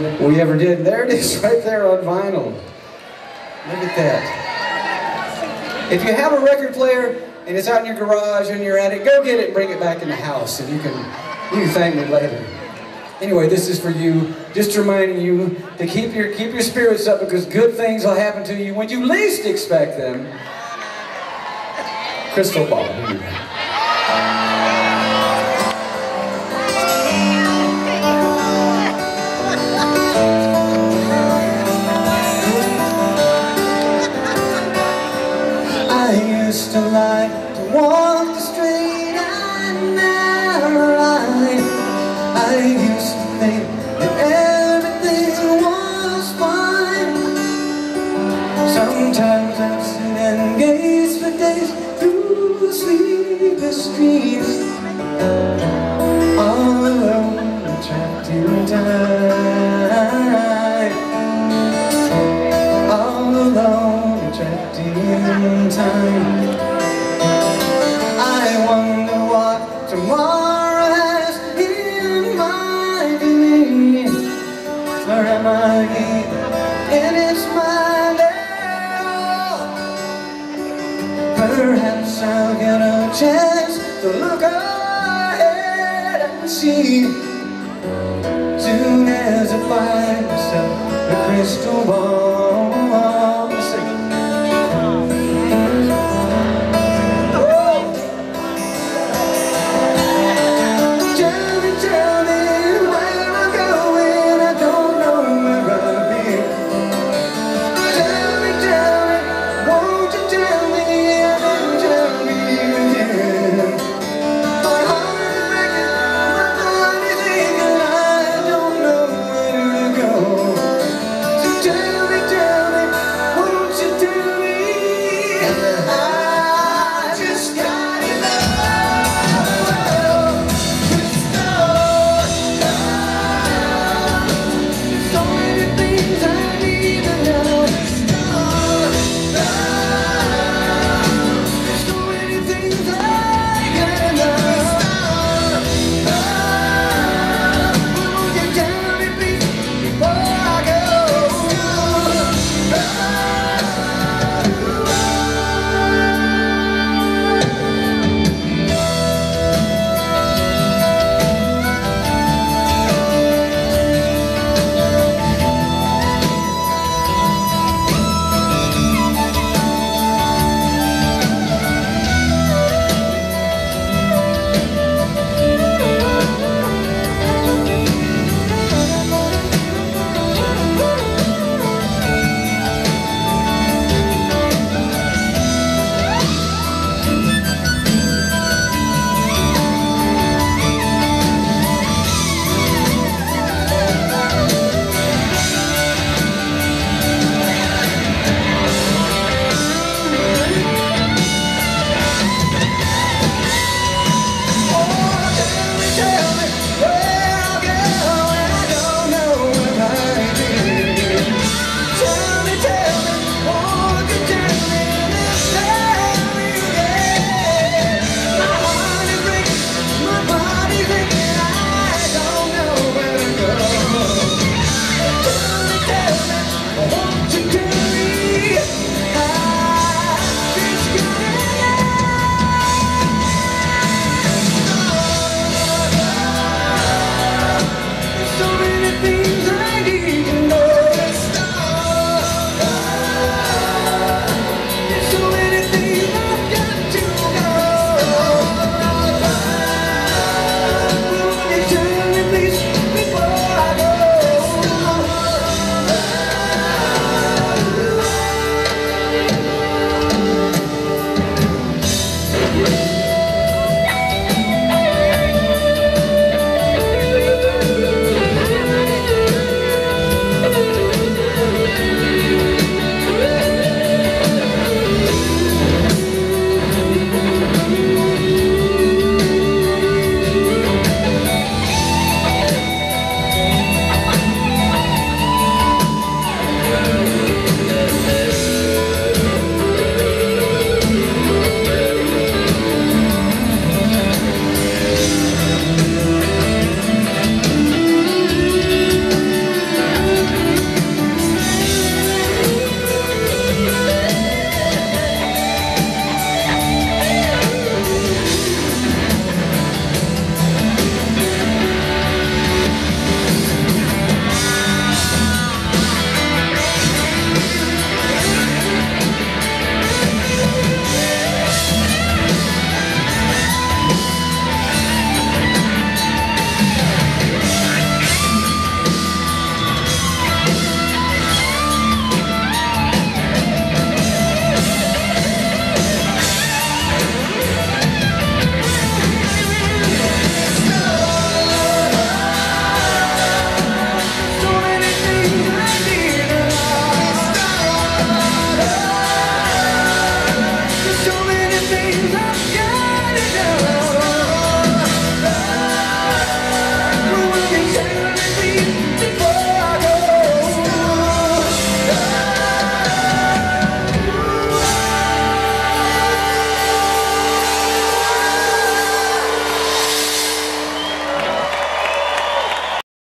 we ever did. And there it is right there on vinyl. Look at that. If you have a record player and it's out in your garage and you're at it, go get it and bring it back in the house, and you can thank me later. Anyway, this is for you, just reminding you to keep your spirits up, because good things will happen to you when you least expect them. Crystal ball. I used to like to walk the street and never ride. I used to think that everything was fine. Sometimes I'd sit and gaze for days through sleepless streets, all alone, trapped in time. All alone, trapped in time. I wonder what tomorrow has in mind for me. Or am I in its mind at all? Perhaps I'll get a chance to look ahead and see, soon as I find myself a crystal ball.